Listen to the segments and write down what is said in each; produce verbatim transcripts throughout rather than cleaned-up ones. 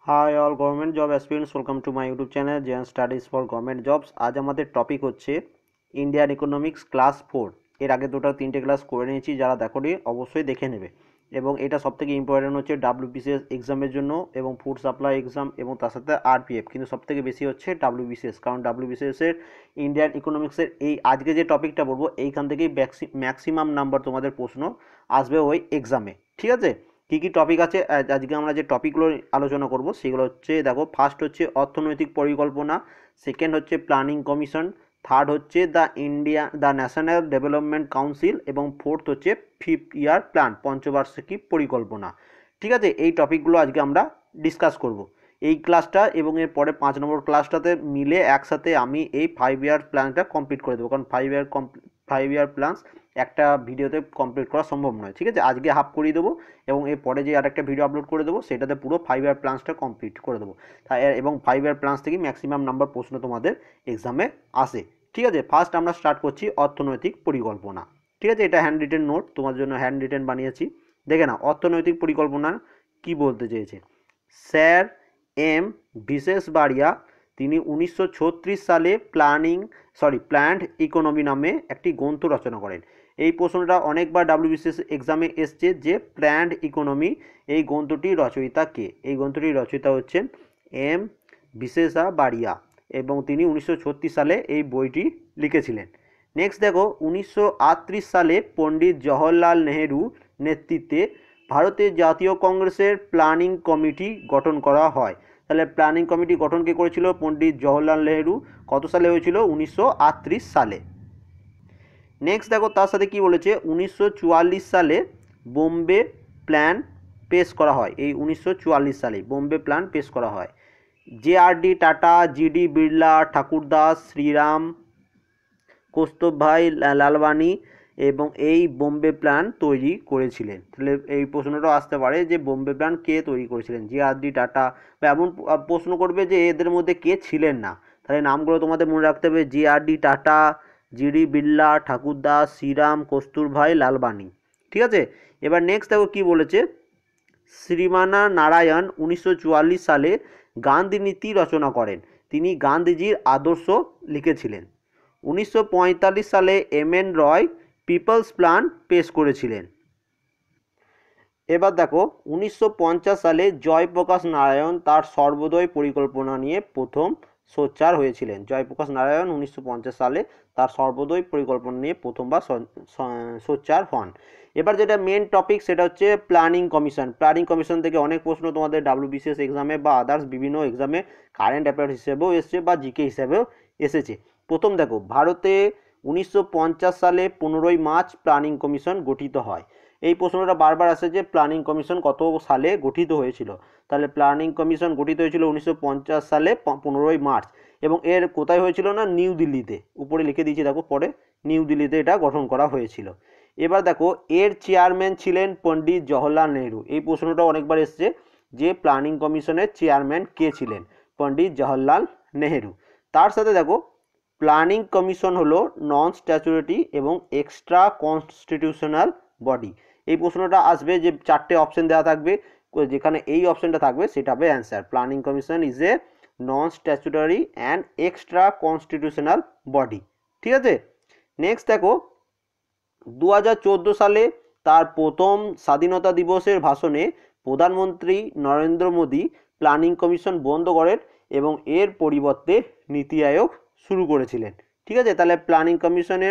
High all government job aspirants, welcome to my YouTube channel JN studies for government jobs. আজ আমাদের topic হচ্ছে Indian economics class four. এর আগে দুটো তিনটে ক্লাস করে নিয়েছি, যারা দেখোনি অবশ্যই দেখে নেবে। এবং এটা সবথেকে ইম্পর্টেন্ট হচ্ছে ডাব্লিউবিসিএস এক্সামের জন্য এবং ফুড সাপ্লাই এক্সাম এবং তার সাথে আরপিএফ, কিন্তু সবথেকে বেশি হচ্ছে ডাব্লিউবিসিএস, কারণ ডাব্লিউবিসিএস এর ইন্ডিয়ান ইকোনমিক্সের এই আজকে যে টপিকটা বলবো এইখান থেকেই ম্যাক্সিমাম নাম্বার তোমাদের প্রশ্ন আসবে ওই এক্সামে। ঠিক আছে, কী কী টপিক আছে আজকে আমরা যে টপিকগুলো আলোচনা করব সেগুলো হচ্ছে, দেখো, ফার্স্ট হচ্ছে অর্থনৈতিক পরিকল্পনা, সেকেন্ড হচ্ছে প্ল্যানিং কমিশন, থার্ড হচ্ছে the India the national development council এবং ফোর্থ হচ্ছে ফিফথ ইয়ার প্ল্যান, পঞ্চবার্ষিকী পরিকল্পনা। ঠিক আছে, এই টপিকগুলো আজকে আমরা ডিসকাস করব এই ক্লাসটা, এবং এর পরে পাঁচ নম্বর ক্লাসটাতে মিলে একসাথে আমি এই ফাইভ ইয়ার প্ল্যানটা কমপ্লিট করে দেবো, কারণ five year five year plans একটা ভিডিওতে কমপ্লিট করা সম্ভব নয়। ঠিক আছে, আজকে হাফ করিয়ে দেবো এবং এর পরে যে আরেকটা ভিডিও আপলোড করে দেবো সেটাতে পুরো ফাইভ ইয়ার প্ল্যানসটা কমপ্লিট করে দেবো। তাই এবং ফাইভ ইয়ার প্ল্যানস থেকে ম্যাক্সিমাম নাম্বার প্রশ্ন তোমাদের এক্সামে আসে। ঠিক আছে, ফার্স্ট আমরা স্টার্ট করছি অর্থনৈতিক পরিকল্পনা। ঠিক আছে, এটা হ্যান্ড রিটেন নোট, তোমার জন্য হ্যান্ড রিটেন বানিয়েছি। দেখে না অর্থনৈতিক পরিকল্পনা কি বলতে চেয়েছে। স্যার এম বিশেষবাড়িয়া তিনি উনিশশো ছত্রিশ সালে প্ল্যানিং সরি প্ল্যান্ড ইকোনমি নামে একটি গ্রন্থ রচনা করেন। এই প্রশ্নটা অনেকবার ডাব্লিউবিসিএস এক্সামে এসছে যে প্ল্যান্ড ইকোনমি, এই গ্রন্থটির রচয়িতা কে? এই গ্রন্থটির রচয়িতা হচ্ছেন এম বিশেষবাড়িয়া এবং তিনি উনিশশো ছত্রিশ সালে এই বইটি লিখেছিলেন। নেক্সট দেখো, উনিশশো আটত্রিশ সালে পণ্ডিত জওহরলাল নেহেরু নেতৃত্বে ভারতের জাতীয় কংগ্রেসের প্ল্যানিং কমিটি গঠন করা হয়। তাহলে প্ল্যানিং কমিটি গঠন কে করেছিল? পণ্ডিত জওহরলাল নেহেরু। কত সালে হয়েছিল? উনিশশো আটত্রিশ সালে। নেক্সট দেখো, তার সাথে কি বলেছে, উনিশশো চুয়াল্লিশ সালে বোম্বে প্ল্যান পেশ করা হয়। এই উনিশশো চুয়াল্লিশ সালে বোম্বে প্ল্যান পেশ করা হয়। J R D Tata, G D Birla, Thakurdas, Shriram, Kasturbhai লালবানি এবং এই বোম্বে প্ল্যান তৈরি করেছিলেন। তাহলে এই প্রশ্নটাও আসতে পারে যে বোম্বে প্ল্যান কে তৈরি করেছিলেন? জে আর ডি টাটা, বা এমন প্রশ্ন করবে যে এদের মধ্যে কে ছিলেন না। তাহলে নামগুলো তোমাদের মনে রাখতে হবে, J R D Tata, G D Birla, Thakurdas, Shriram, Kasturbhai লালবানি। ঠিক আছে, এবার নেক্সট দেখো কি বলেছে। শ্রীমানা নারায়ণ উনিশশো চুয়াল্লিশ সালে গান্ধী নীতি রচনা করেন। তিনি গান্ধীজির আদর্শ লিখেছিলেন। উনিশশো পঁয়তাল্লিশ সালে M N Roy people's plan পেশ করেছিলেন। এবার দেখো, উনিশশো পঞ্চাশ সালে জয়প্রকাশ নারায়ণ তার সর্বোদয় পরিকল্পনা নিয়ে প্রথম সোচ্চার হয়েছিলেন। জয়প্রকাশ নারায়ণ উনিশশো পঞ্চাশ সালে তার সর্বোদয় পরিকল্পনা নিয়ে প্রথমবার সোচ্চার হন। এবার যেটা মেন টপিক সেটা হচ্ছে প্ল্যানিং কমিশন। প্ল্যানিং কমিশন থেকে অনেক প্রশ্ন তোমাদের ডাব্লিউবিসিএস এক্সামে বা আদার্স বিভিন্ন এক্সামে কারেন্ট অ্যাফেয়ার্স হিসেবেও এসছে বা জিকে হিসেবেও এসেছে। প্রথম দেখো, ভারতে উনিশশো পঞ্চাশ সালে পনেরোই মার্চ প্ল্যানিং কমিশন গঠিত হয়। এই প্রশ্নটা বারবার আসে যে প্ল্যানিং কমিশন কত সালে গঠিত হয়েছিল। তাহলে প্ল্যানিং কমিশন গঠিত হয়েছিল উনিশশো পঞ্চাশ সালে পনেরোই মার্চ, এবং এর কোথায় হয়েছিল না, নিউ দিল্লিতে। উপরে লিখে দিয়েছি দেখো, পরে নিউ দিল্লিতে এটা গঠন করা হয়েছিল। এবার দেখো, এর চেয়ারম্যান ছিলেন পণ্ডিত জওহরলাল নেহেরু। এই প্রশ্নটা অনেকবার এসছে যে প্ল্যানিং কমিশনের চেয়ারম্যান কে ছিলেন? পণ্ডিত জওহরলাল নেহেরু। তার সাথে দেখো, প্ল্যানিং কমিশন হলো নন স্ট্যাচুরেটি এবং এক্সট্রা কনস্টিটিউশনাল বডি। এই প্রশ্নটা আসবে যে চারটে অপশন দেওয়া থাকবে, যেখানে এই অপশনটা থাকবে সেটা হবে answer. Planning commission is a non statutory and extra constitutional body. ঠিক আছে, নেক্সট দেখো, দু হাজার চোদ্দো সালে তার প্রথম স্বাধীনতা দিবসের ভাষণে প্রধানমন্ত্রী নরেন্দ্র মোদী প্ল্যানিং কমিশন বন্ধ করেন এবং এর পরিবর্তে নীতি আয়োগ শুরু করেছিলেন। ঠিক আছে, তাহলে প্ল্যানিং কমিশনের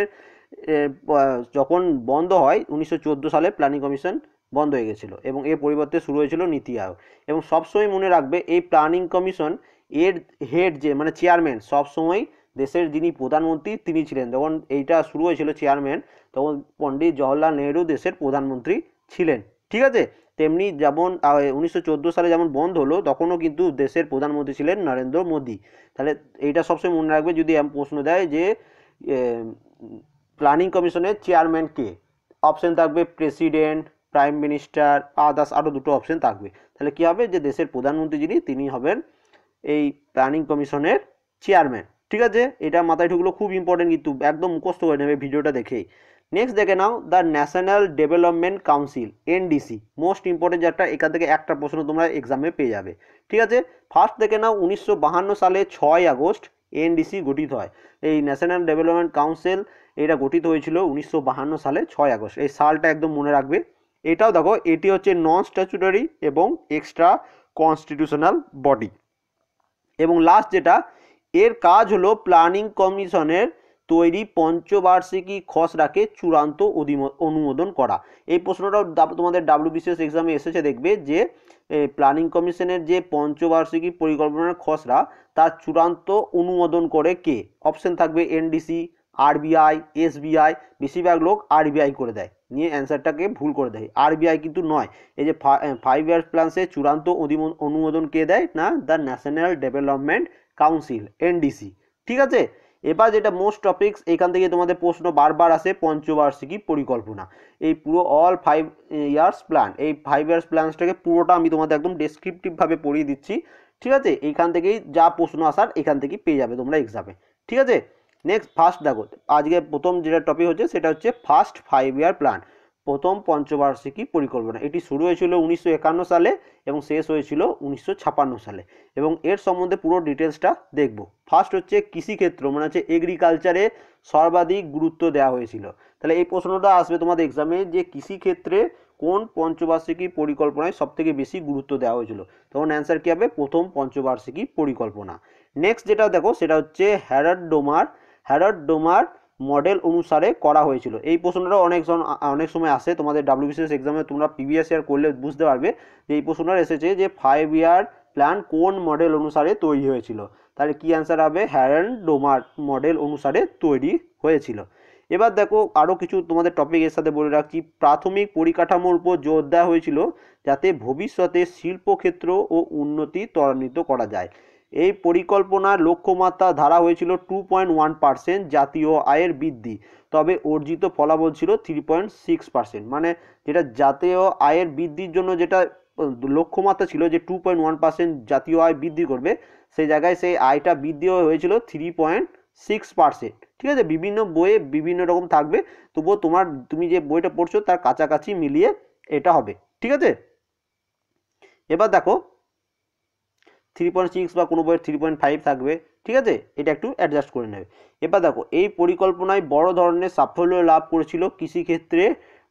যখন বন্ধ হয় উনিশশো চোদ্দো সালে প্ল্যানিং কমিশন বন্ধ হয়ে গেছিলো এবং এর পরিবর্তে শুরু হয়েছিল নীতি আয়োগ। এবং সবসময় মনে রাখবে এই প্ল্যানিং কমিশন এর হেড যে মানে চেয়ারম্যান সবসময় দেশের যিনি প্রধানমন্ত্রী তিনি ছিলেন। যখন এইটা শুরু হয়েছিল চেয়ারম্যান, তখন পণ্ডিত জওহরলাল নেহেরু দেশের প্রধানমন্ত্রী ছিলেন। ঠিক আছে, তেমনি যেমন উনিশশো চোদ্দো সালে যেমন বন্ধ হলো তখনও কিন্তু দেশের প্রধানমন্ত্রী ছিলেন নরেন্দ্র মোদী। তাহলে এইটা সবসময় মনে রাখবে যদি প্রশ্ন দেয় যে প্ল্যানিং কমিশনের চেয়ারম্যান কে, অপশন থাকবে প্রেসিডেন্ট, প্রাইম মিনিস্টার, আদার্স আরও দুটো অপশন থাকবে। তাহলে কী হবে যে দেশের প্রধানমন্ত্রী যিনি তিনি হবেন এই প্ল্যানিং কমিশনের চেয়ারম্যান। ঠিক আছে, এটা মাথায় ঢুকলো, খুব ইম্পর্টেন্ট, কিন্তু একদম মুখস্থ করে নেবে ভিডিওটা দেখেই। নেক্সট দেখে নাও the national development council NDC, most important যেটা, এখান থেকে একটা প্রশ্ন তোমরা এক্সামে পেয়ে যাবে। ঠিক আছে, ফার্স্ট দেখে নাও উনিশশো বাহান্ন সালে ছয় আগস্ট এনডিসি গঠিত হয়। এই ন্যাশনাল ডেভেলপমেন্ট কাউন্সিল এটা গঠিত হয়েছিল উনিশশো বাহান্ন সালে ছয় আগস্ট, এই সালটা একদম মনে রাখবে। এটাও দেখো, এটি হচ্ছে নন স্ট্যাচুটরি এবং এক্সট্রা কনস্টিটিউশনাল বডি। এবং লাস্ট যেটা, এর কাজ হলো প্ল্যানিং কমিশনের তৈরি পঞ্চবার্ষিকী খসড়াকে চূড়ান্ত অনুমোদন করা। এই প্রশ্নটাও তোমাদের ডাব্লিউবিসিএস এক্সামে এসেছে, দেখবে যে প্ল্যানিং কমিশনের যে পঞ্চবার্ষিকী পরিকল্পনার খসড়া তার চূড়ান্ত অনুমোদন করে কে? অপশন থাকবে এনডিসি, আরবিআই, এসবিআই। বেশিরভাগ লোক আরবিআই করে দেয়, নিয়ে অ্যান্সারটাকে ভুল করে দেয়। আরবিআই কিন্তু নয়, এই যে ফাইভ ইয়ার্স প্ল্যানসে চূড়ান্ত অনুমোদন কে দেয় না? The national development council NDC. ঠিক আছে, এবার যেটা মোস্ট টপিকস, এখান থেকে তোমাদের প্রশ্ন বারবার আসে, পঞ্চবার্ষিকী পরিকল্পনা। এই পুরো অল ফাইভ ইয়ার্স প্ল্যান, এই ফাইভ ইয়ার্স প্ল্যানসটাকে পুরোটা আমি তোমাদের একদম ডেসক্রিপটিভভাবে পড়িয়ে দিচ্ছি। ঠিক আছে, এইখান থেকেই যা প্রশ্ন আসার এখান থেকেই পেয়ে যাবে তোমরা এক্সামে। ঠিক আছে, নেক্সট ফার্স্ট দেখো, আজকে প্রথম যেটা টপিক হচ্ছে সেটা হচ্ছে ফার্স্ট ফাইভ ইয়ার প্ল্যান, প্রথম পঞ্চবার্ষিকী পরিকল্পনা। এটি শুরু হয়েছিল উনিশশো একান্ন সালে এবং শেষ হয়েছিল উনিশশো ছাপান্ন সালে, এবং এর সম্বন্ধে পুরো ডিটেলসটা দেখব। ফার্স্ট হচ্ছে কৃষিক্ষেত্র, মানে হচ্ছে এগ্রিকালচারে সর্বাধিক গুরুত্ব দেওয়া হয়েছিল। তাহলে এই প্রশ্নটা আসবে তোমাদের এক্সামে, যে কৃষিক্ষেত্রে কোন পঞ্চবার্ষিকী পরিকল্পনায় সবথেকে বেশি গুরুত্ব দেওয়া হয়েছিল, তখন অ্যান্সার কী হবে? প্রথম পঞ্চবার্ষিকী পরিকল্পনা। নেক্সট যেটা দেখো সেটা হচ্ছে Harrod Domar Harrod Domar model অনুসারে করা হয়েছিল। এই প্রশ্নটা অনেক অনেক সময় আসে তোমাদের ডাব্লিউবিসিএস এক্সামে, তোমরা প্রিভিয়াস ইয়ার করলে বুঝতে পারবে যে এই প্রশ্নটা এসেছে যে ফাইভ ইয়ার প্ল্যান কোন মডেল অনুসারে তৈরি হয়েছিল। তাহলে কি অ্যান্সার হবে? হ্যারল্ড ডোমার মডেল অনুসারে তৈরি হয়েছিল। এবার দেখো আরও কিছু তোমাদের টপিক এর সাথে বলে রাখছি। প্রাথমিক পরিকাঠামোর উপর জোর দেওয়া হয়েছিল যাতে ভবিষ্যতে শিল্পক্ষেত্র ও উন্নতি ত্বরান্বিত করা যায়। এই পরিকল্পনার লক্ষ্যমাত্রা ধারা হয়েছিল টু পয়েন্ট ওয়ান পার্সেন্ট জাতীয় আয়ের বৃদ্ধি, তবে অর্জিত ফলাফল ছিল থ্রি পয়েন্ট সিক্স পার্সেন্ট। মানে যেটা জাতীয় আয়ের বৃদ্ধির জন্য যেটা লক্ষ্যমাত্রা ছিল যে টু পয়েন্ট ওয়ান পার্সেন্ট জাতীয় আয় বৃদ্ধি করবে, সেই জায়গায় সেই আয়টা বৃদ্ধি হয়েছিল থ্রি পয়েন্ট সিক্স পার্সেন্ট। ঠিক আছে, বিভিন্ন বইয়ে বিভিন্ন রকম থাকবে, তবুও তোমার তুমি যে বইটা পড়ছো তার কাছাকাছি মিলিয়ে এটা হবে। ঠিক আছে, এবার দেখো থ্রি পয়েন্ট সিক্স বা কোনো বইয়ের থ্রি পয়েন্ট ফাইভ থাকবে। ঠিক আছে, এটা একটু অ্যাডজাস্ট করে নেবে। এবার দেখো এই পরিকল্পনায় বড় ধরনের সাফল্য লাভ করেছিল কৃষিক্ষেত্রে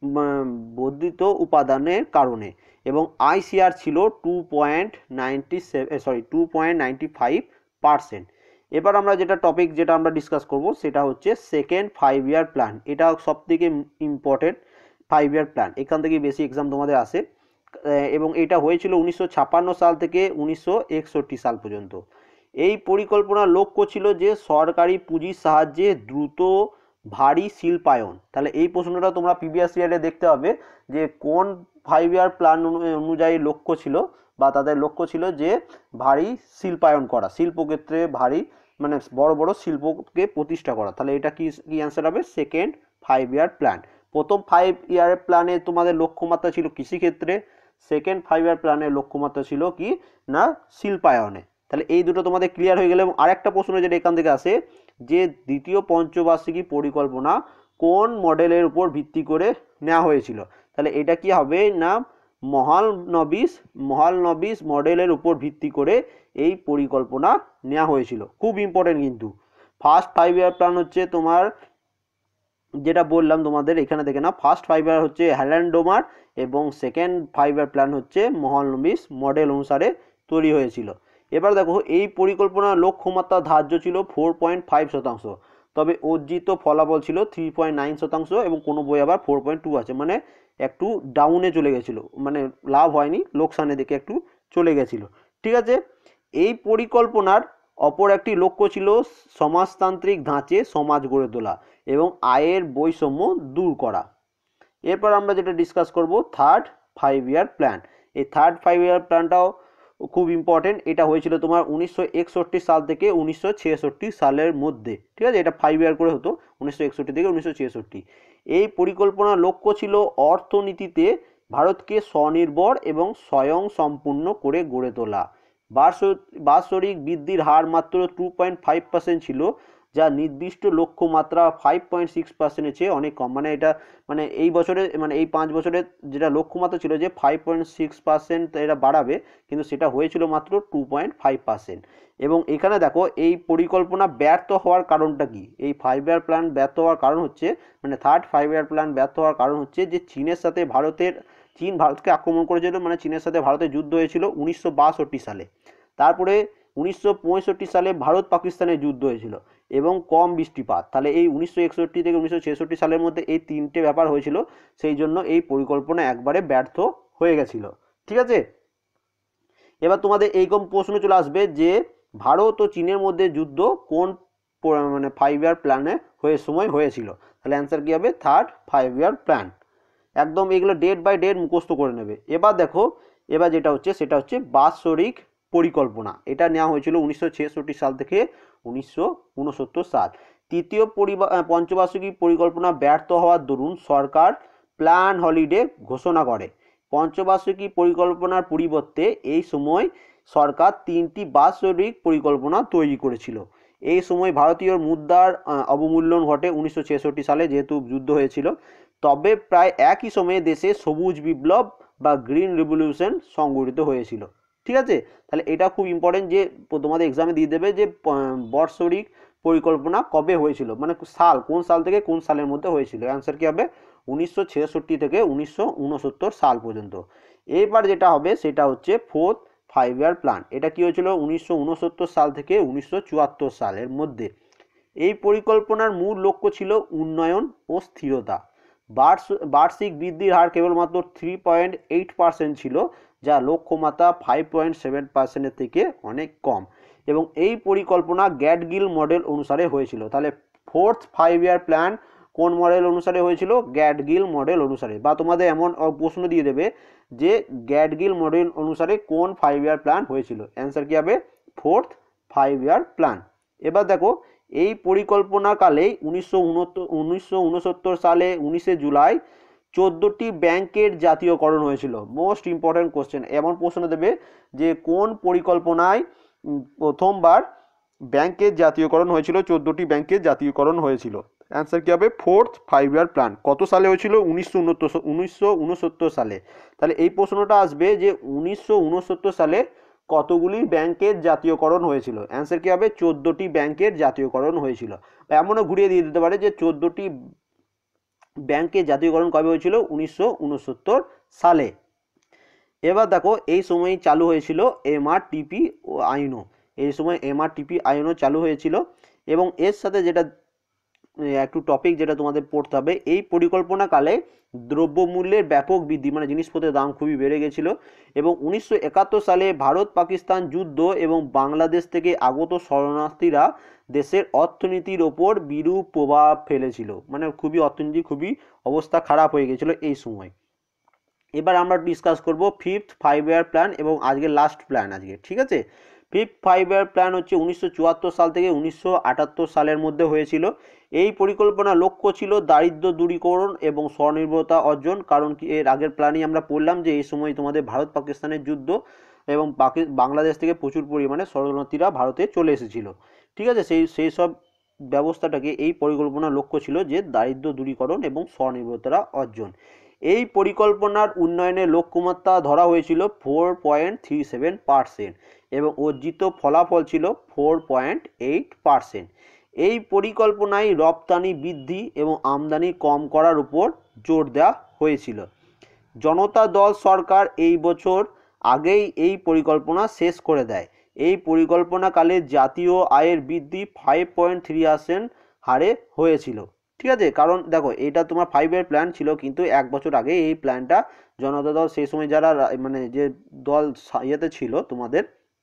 বর্ধিত উপাদানের কারণে, এবং আইসিআর ছিল two point ninety seven sorry two point ninety five percent. এবার আমরা যেটা টপিক যেটা আমরা ডিসকাস করব সেটা হচ্ছে সেকেন্ড ফাইভ ইয়ার প্ল্যান। এটা সব থেকে ইম্পর্টেন্ট ফাইভ ইয়ার প্ল্যান, এখান থেকে বেশি এক্সাম তোমাদের আসে, এবং এটা হয়েছিল উনিশশো ছাপ্পান্ন সাল থেকে উনিশশো একষট্টি সাল পর্যন্ত। এই পরিকল্পনার লক্ষ্য ছিল যে সরকারি পুঁজির সাহায্যে দ্রুত ভারী শিল্পায়ন। তাহলে এই প্রশ্নটা তোমরা প্রিভিয়াস ইয়ারে দেখতে হবে যে কোন ফাইভ ইয়ার প্ল্যান অনুযায়ী লক্ষ্য ছিল, বা তাদের লক্ষ্য ছিল যে ভারী শিল্পায়ন করা, শিল্পক্ষেত্রে ভারী মানে বড় বড় শিল্পকে প্রতিষ্ঠা করা। তাহলে এটা কি কি অ্যান্সার হবে? Second five year plan. প্রথম ফাইভ ইয়ার প্ল্যানে তোমাদের লক্ষ্যমাত্রা ছিল কৃষিক্ষেত্রে, সেকেন্ড ফাইভ ইয়ার প্ল্যানের লক্ষ্যমাত্রা ছিল কি না শিল্পায়নে। তাহলে এই দুটো তোমাদের ক্লিয়ার হয়ে গেলে, এবং আরেকটা প্রশ্ন যেটা এখান থেকে আসে যে দ্বিতীয় পঞ্চবার্ষিকী পরিকল্পনা কোন মডেলের উপর ভিত্তি করে নেওয়া হয়েছিল, তাহলে এটা কি হবে না মহালনবিস মহালনবিস মডেলের উপর ভিত্তি করে এই পরিকল্পনা নেওয়া হয়েছিল। খুব ইম্পর্টেন্ট কিন্তু। ফার্স্ট ফাইভ ইয়ার প্ল্যান হচ্ছে তোমার যেটা বললাম তোমাদের এখানে দেখে না, ফার্স্ট ফাইভ ইয়ার হচ্ছে হ্যারল্ড ডোমার এবং সেকেন্ড ফাইভ ইয়ার প্ল্যান হচ্ছে মহালনবিস মডেল অনুসারে তৈরি হয়েছিল। এবার দেখো এই পরিকল্পনার লক্ষ্যমাত্রা ধার্য ছিল ফোর পয়েন্ট ফাইভ শতাংশ, তবে অর্জিত ফলাফল ছিল থ্রি পয়েন্ট নাইন শতাংশ, এবং কোনো বই আবার ফোর পয়েন্ট টু আছে, মানে একটু ডাউনে চলে গেছিলো, মানে লাভ হয়নি, লোকসানের দিকে একটু চলে গেছিলো। ঠিক আছে, এই পরিকল্পনার অপর একটি লক্ষ্য ছিল সমাজতান্ত্রিক ধাঁচে সমাজ গড়ে তোলা এবং আয়ের বৈষম্য দূর করা। এরপর আমরা যেটা ডিসকাস করব থার্ড ফাইভ ইয়ার প্ল্যান। এই থার্ড ফাইভ ইয়ার প্ল্যানটাও খুব ইম্পর্টেন্ট। এটা হয়েছিল তোমার উনিশশো একষট্টি সাল থেকে উনিশশো ছেষট্টি সালের মধ্যে। ঠিক আছে, এটা ফাইভ ইয়ার করে হতো, উনিশশো একষট্টি থেকে উনিশশো ছেষট্টি। এই পরিকল্পনার লক্ষ্য ছিল অর্থনীতিতে ভারতকে স্বনির্ভর এবং স্বয়ং সম্পূর্ণ করে গড়ে তোলা। বার্ষিক বৃদ্ধির হার মাত্র টু পয়েন্ট ফাইভ পার্সেন্ট ছিল, যা নির্দিষ্ট লক্ষ্যমাত্রা ফাইভ পয়েন্ট সিক্স পার্সেন্টের চেয়ে অনেক কম। মানে এটা মানে এই বছরে মানে এই পাঁচ বছরের যেটা লক্ষ্যমাত্রা ছিল যে ফাইভ পয়েন্ট সিক্স পার্সেন্ট এটা বাড়াবে, কিন্তু সেটা হয়েছিল মাত্র টু পয়েন্ট ফাইভ পার্সেন্ট। এবং এখানে দেখো এই পরিকল্পনা ব্যর্থ হওয়ার কারণটা কি, এই ফাইভ ইয়ার প্ল্যান ব্যর্থ হওয়ার কারণ হচ্ছে মানে থার্ড ফাইভ ইয়ার প্ল্যান ব্যর্থ হওয়ার কারণ হচ্ছে যে চীনের সাথে ভারতের চীন ভারতকে আক্রমণ করেছিল, মানে চীনের সাথে ভারতের যুদ্ধ হয়েছিল উনিশশো বাষট্টি সালে। তারপরে উনিশশো পঁয়ষট্টি সালে ভারত পাকিস্তানের যুদ্ধ হয়েছিল এবং কম বৃষ্টিপাত। তাহলে এই উনিশশো একষট্টি থেকে উনিশশো ছেষট্টি সালের মধ্যে এই তিনটে ব্যাপার হয়েছিল, সেই জন্য এই পরিকল্পনা একবারে ব্যর্থ হয়ে গেছিল। ঠিক আছে, এবার তোমাদের এইরকম প্রশ্ন চলে আসবে যে ভারত ও চীনের মধ্যে যুদ্ধ কোন মানে ফাইভ ইয়ার প্ল্যানে হয়ে সময় হয়েছিল। তাহলে অ্যান্সার কী হবে, থার্ড ফাইভ ইয়ার প্ল্যান। একদম এগুলো ডেট বাই ডেট মুখস্থ করে নেবে। এবার দেখো এবার যেটা হচ্ছে সেটা হচ্ছে বাৎসরিক পরিকল্পনা। এটা নেওয়া হয়েছিল উনিশশো ছেষট্টি সাল থেকে উনিশশো উনসত্তর সাল। তৃতীয় পরিবার পঞ্চবার্ষিকী পরিকল্পনা ব্যর্থ হওয়ার দরুন সরকার প্ল্যান হলিডে ঘোষণা করে। পঞ্চবার্ষিকী পরিকল্পনার পরিবর্তে এই সময় সরকার তিনটি বাৎসরিক পরিকল্পনা তৈরি করেছিল। এই সময় ভারতীয় মুদ্রার অবমূল্যন ঘটে উনিশশো ছেষট্টি সালে, যেহেতু যুদ্ধ হয়েছিল। তবে প্রায় একই সময়ে দেশে সবুজ বিপ্লব বা গ্রিন রিভলিউশন সংঘটিত হয়েছিল। ঠিক আছে, তাহলে এটা খুব ইম্পর্টেন্ট যে তোমাদের এক্সামে দিয়ে দেবে যে বাৎসরিক পরিকল্পনা কবে হয়েছিল, মানে সাল কোন সাল থেকে কোন সালের মধ্যে হয়েছিল। অ্যান্সার কী হবে, উনিশশো ছেষট্টি থেকে উনিশশো উনসত্তর সাল পর্যন্ত। এবার যেটা হবে সেটা হচ্ছে ফোর্থ ফাইভ ইয়ার প্ল্যান। এটা কি হয়েছিল উনিশশো উনসত্তর সাল থেকে উনিশশো চুয়াত্তর সালের মধ্যে। এই পরিকল্পনার মূল লক্ষ্য ছিল উন্নয়ন ও স্থিরতা। বার্ষিক বৃদ্ধির হার কেবলমাত্র থ্রি পয়েন্ট এইট পার্সেন্ট ছিল, যা লক্ষ্যমাত্রা ফাইভ পয়েন্ট সেভেন পার্সেন্টের থেকে অনেক কম। এবং এই পরিকল্পনা গ্যাটগিল মডেল অনুসারে হয়েছিল। তাহলে ফোর্থ ফাইভ ইয়ার প্ল্যান কোন মডেল অনুসারে হয়েছিল, গ্যাটগিল মডেল অনুসারে। বা তোমাদের এমন প্রশ্ন দিয়ে দেবে যে গ্যাটগিল মডেল অনুসারে কোন ফাইভ ইয়ার প্ল্যান হয়েছিল। অ্যান্সার কী হবে, ফোর্থ ফাইভ ইয়ার প্ল্যান। এবার দেখো এই পরিকল্পনাকালে উনিশশো উনিশশো উনসত্তর সালে উনিশে জুলাই চোদ্দোটি ব্যাংকের জাতীয়করণ হয়েছিল। মোস্ট ইম্পর্ট্যান্ট কোশ্চেন, এমন প্রশ্ন দেবে যে কোন পরিকল্পনায় প্রথমবার ব্যাংকের জাতীয়করণ হয়েছিল, চোদ্দোটি ব্যাংকের জাতীয়করণ হয়েছিল। অ্যান্সার কী হবে, ফোর্থ ফাইভ ইয়ার প্ল্যান। কত সালে হয়েছিল, উনিশশো উনসত্তর উনিশশো উনসত্তর সালে। তাহলে এই প্রশ্নটা আসবে যে উনিশশো উনসত্তর সালে কতগুলি ব্যাংকের জাতীয়করণ হয়েছিল। অ্যান্সার কী হবে, চোদ্দোটি ব্যাংকের জাতীয়করণ হয়েছিল। এমনও ঘুরিয়ে দিয়ে দিতে পারে যে চোদ্দোটি ব্যাংকের জাতীয়করণ কবে হয়েছিল, উনিশশো উনসত্তর সালে। এবার দেখো এই সময় চালু হয়েছিল এমআরটিপি আইনও। এই সময় এমআরটিপি আইনও চালু হয়েছিল। এবং এর সাথে যেটা একটু টপিক যেটা তোমাদের পড়তে হবে, এই পরিকল্পনাকালে দ্রব্যমূল্যের ব্যাপক বৃদ্ধি, মানে জিনিসপত্রের দাম খুবই বেড়ে গেছিলো। এবং উনিশশো একাত্তর সালে ভারত পাকিস্তান যুদ্ধ এবং বাংলাদেশ থেকে আগত শরণার্থীরা দেশের অর্থনীতির ওপর বিরূপ প্রভাব ফেলেছিল, মানে খুবই অর্থনীতি খুবই অবস্থা খারাপ হয়ে গেছিলো এই সময়। এবার আমরা ডিসকাস করব ফিফথ ফাইভ ইয়ার প্ল্যান এবং আজকে লাস্ট প্ল্যান আজকে। ঠিক আছে, ফিফথ ফাইভ ইয়ার প্ল্যান হচ্ছে উনিশশো চুয়াত্তর সাল থেকে উনিশশো আটাত্তর সালের মধ্যে হয়েছিল। এই পরিকল্পনার লক্ষ্য ছিল দারিদ্র্য দূরীকরণ এবং স্বনির্ভরতা অর্জন। কারণ কি এর আগের প্ল্যানই আমরা পড়লাম যে এই সময় তোমাদের ভারত পাকিস্তানের যুদ্ধ এবং বাংলাদেশ থেকে প্রচুর পরিমাণে শরণার্থীরা ভারতে চলে এসেছিল। ঠিক আছে, সেই সেই সব ব্যবস্থাটাকে এই পরিকল্পনার লক্ষ্য ছিল যে দারিদ্র্য দূরীকরণ এবং স্বনির্ভরতা অর্জন। এই পরিকল্পনার উন্নয়নের লক্ষ্যমাত্রা ধরা হয়েছিল four point three seven percent এবং অর্জিত ফলাফল ছিল ফোর পয়েন্ট এইট পার্সেন্ট। এই পরিকল্পনায় রপ্তানি বৃদ্ধি এবং আমদানি কম করার উপর জোর দেওয়া হয়েছিল। জনতা দল সরকার এই বছর আগেই এই পরিকল্পনা শেষ করে দেয়। এই পরিকল্পনাকালে জাতীয় আয়ের বৃদ্ধি ফাইভ পয়েন্ট থ্রি পার্সেন্ট হারে হয়েছিল। ঠিক আছে, কারণ দেখো এটা তোমার ফাইভ ইয়ার প্ল্যান ছিল, কিন্তু এক বছর আগে এই প্ল্যানটা জনতা দল সেই সময় যারা মানে যে দল ইয়েতে ছিল তোমাদের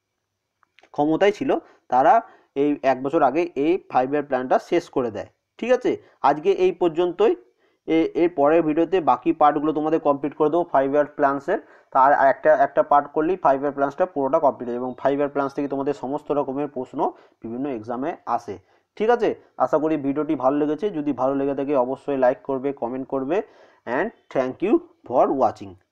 ক্ষমতায় ছিল তারা এই এক বছর আগে এই ফাইভ ইয়ার প্ল্যানটা শেষ করে দেয়। ঠিক আছে, আজকে এই পর্যন্তই। এর পরের ভিডিওতে বাকি পার্টগুলো তোমাদের কমপ্লিট করে দেবো ফাইভ ইয়ার প্ল্যান্সের। তার একটা একটা পার্ট করলেই ফাইভ ইয়ার প্ল্যান্সটা পুরোটা কমপ্লিট হবে এবং ফাইভ ইয়ার প্ল্যান্স থেকে তোমাদের সমস্ত রকমের প্রশ্ন বিভিন্ন এক্সামে আসে। ঠিক আছে, আশা করি ভিডিওটি ভালো লেগেছে। যদি ভালো লেগে থাকে অবশ্যই লাইক করবে, কমেন্ট করবে, and thank you for watching.